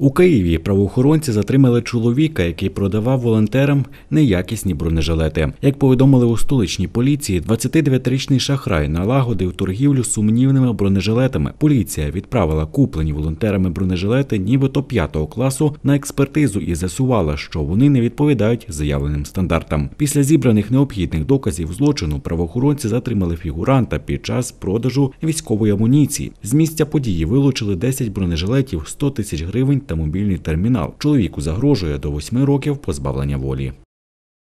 У Києві правоохоронці затримали чоловіка, який продавав волонтерам неякісні бронежилети. Як повідомили у столичній поліції, 29-річний шахрай налагодив торгівлю сумнівними бронежилетами. Поліція відправила куплені волонтерами бронежилети нібито 5-го класу на експертизу і з'ясувала, що вони не відповідають заявленим стандартам. Після зібраних необхідних доказів злочину правоохоронці затримали фігуранта під час продажу військової амуніції. З місця події вилучили 10 бронежилетів, 100 тисяч гривень та мобільний термінал. Чоловіку загрожує до 8 років позбавлення волі.